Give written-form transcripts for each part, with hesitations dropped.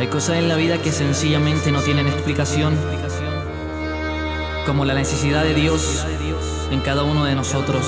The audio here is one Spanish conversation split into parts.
Hay cosas en la vida que sencillamente no tienen explicación, como la necesidad de Dios en cada uno de nosotros.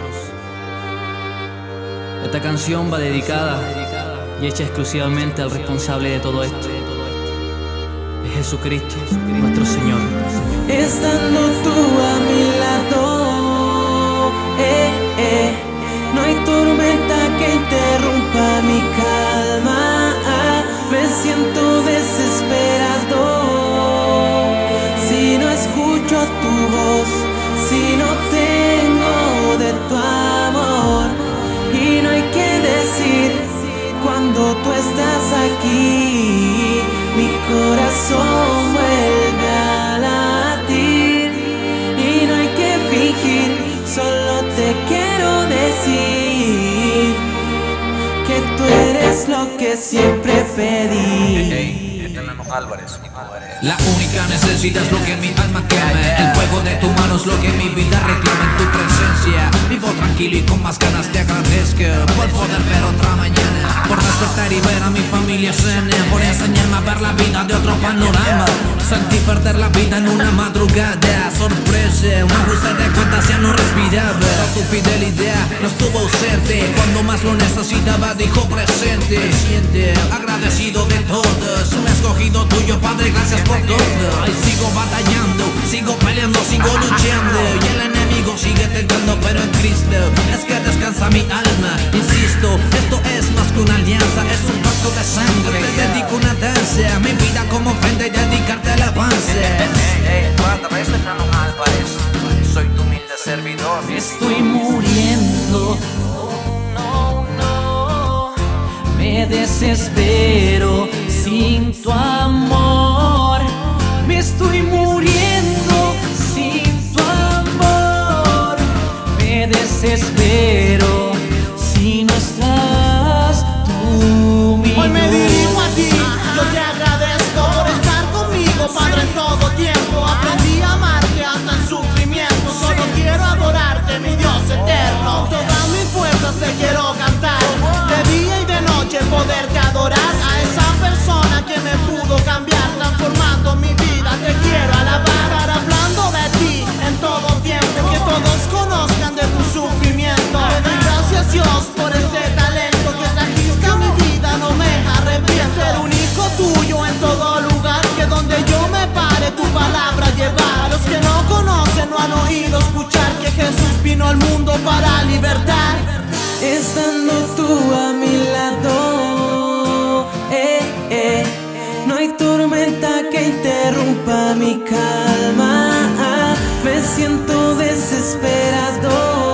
Esta canción va dedicada y hecha exclusivamente al responsable de todo esto, es Jesucristo, nuestro Señor. Estando tú a mi lado, no hay tormenta que interrumpa mi calma. Me siento desesperado si no escucho tu voz, si no tengo de tu amor. Y no hay que decir cuando tú estás aquí, mi corazón vuelve a latir. Y no hay que fingir, solo te quiero decir que tú eres lo que siempre pedí. La única necesidad es lo que mi alma queme. El fuego de tu mano es lo que mi vida reclama. En tu presencia vivo tranquilo y con más ganas te agradezco por poder ver otra mañana, por despertar y ver a mi familia sana, por enseñarme a ver la vida de otro panorama. Sentí perder la vida en una madrugada, sorpresa, un ajuste de cuentas ya no respiraba. Pero tu fidelidad no estuvo ausente, cuando más lo necesitaba dijo presente. Siente agradecido de todos, un escogido tuyo, Padre, gracias por todo. Ay, sigo batallando, sigo peleando, sigo luchando, y el enemigo sigue tentando, pero en Cristo es que descansa mi alma. Insisto, esto es más que una alianza, es un pacto de sangre. Te dedico una danza, mi vida como ofrenda y dedicarte alabanza. Padre, soy Nano Álvarez, soy tu humilde servidor. Estoy muriendo, me desespero sin tu amor. Me estoy muriendo sin tu amor. Me desespero si no estás tú, mi Hoy me luz. dirijo a ti, yo te agradezco por estar conmigo, Padre, en todo tiempo. Aprendí a amarte hasta el sufrimiento. Solo quiero adorarte, mi Dios eterno. Todas mis fuerzas te quiero cantar, de día y de noche poderte adorar. A esa persona que me pudo cambiar, transformando mi vida, te quiero alabar. Estar hablando de ti en todo tiempo, que todos conozcan de tu sufrimiento. Te doy gracias, Dios, por este talento que trajiste a mi vida, no me arrepiento. Ser un hijo tuyo en todo lugar, que donde yo me pare tu palabra llevar. A los que no conocen no han oído escuchar que Jesús vino al mundo para libertar. Estando tú a mi lado, no hay tormenta que interrumpa mi calma. Me siento desesperado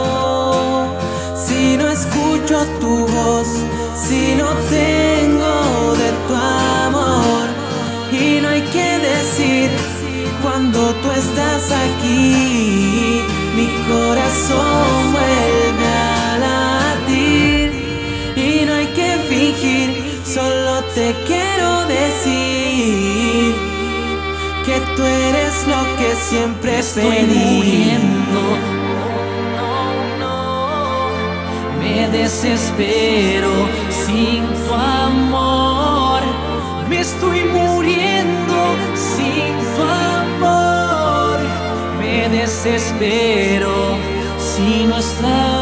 si no escucho tu voz, si no tengo de tu amor. Y no hay que decir cuando tú estás aquí, mi corazón vuelve a latir. Y no hay que fingir, solo te quiero decir que tú eres lo que siempre pedí. Me desespero sin tu amor. Me estoy muriendo sin tu amor. Me desespero si no estás